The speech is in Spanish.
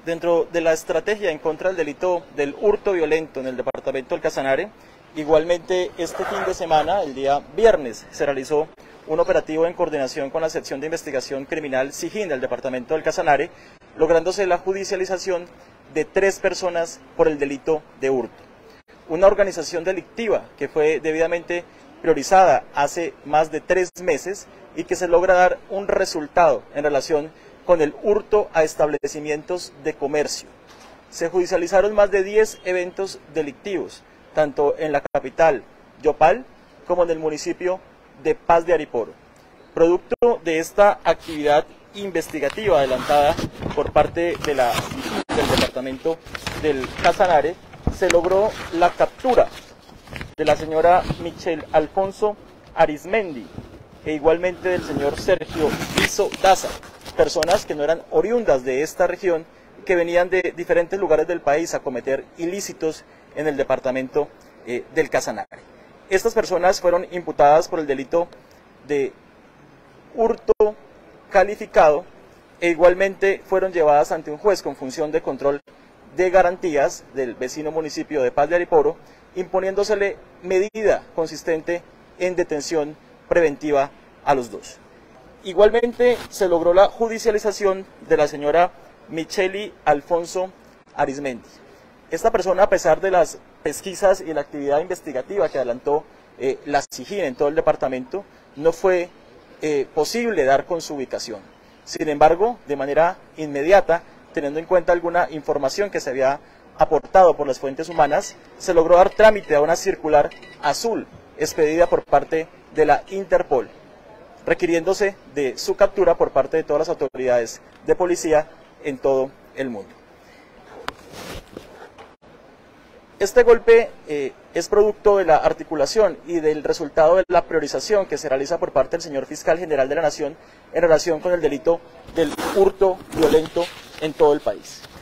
Dentro de la estrategia en contra del delito del hurto violento en el departamento del Casanare, igualmente este fin de semana, el día viernes, se realizó un operativo en coordinación con la sección de investigación criminal SIJIN del departamento del Casanare, lográndose la judicialización de 3 personas por el delito de hurto. Una organización delictiva que fue debidamente priorizada hace más de 3 meses y que se logra dar un resultado en relación con el hurto a establecimientos de comercio. Se judicializaron más de 10 eventos delictivos, tanto en la capital, Yopal, como en el municipio de Paz de Ariporo. Producto de esta actividad investigativa adelantada por parte del departamento del Casanare, se logró la captura de la señora Michelle Alfonso Arizmendi e igualmente del señor Sergio Piso Daza, personas que no eran oriundas de esta región, que venían de diferentes lugares del país a cometer ilícitos en el departamento del Casanare. Estas personas fueron imputadas por el delito de hurto calificado e igualmente fueron llevadas ante un juez con función de control de garantías del vecino municipio de Paz de Ariporo, imponiéndosele medida consistente en detención preventiva a los dos. Igualmente se logró la judicialización de la señora Michelle Alfonso Arizmendi. Esta persona, a pesar de las pesquisas y la actividad investigativa que adelantó la SIJIN en todo el departamento, no fue posible dar con su ubicación. Sin embargo, de manera inmediata, teniendo en cuenta alguna información que se había aportado por las fuentes humanas, se logró dar trámite a una circular azul expedida por parte de la Interpol, requiriéndose de su captura por parte de todas las autoridades de policía en todo el mundo. Este golpe es producto de la articulación y del resultado de la priorización que se realiza por parte del señor Fiscal General de la Nación en relación con el delito del hurto violento en todo el país.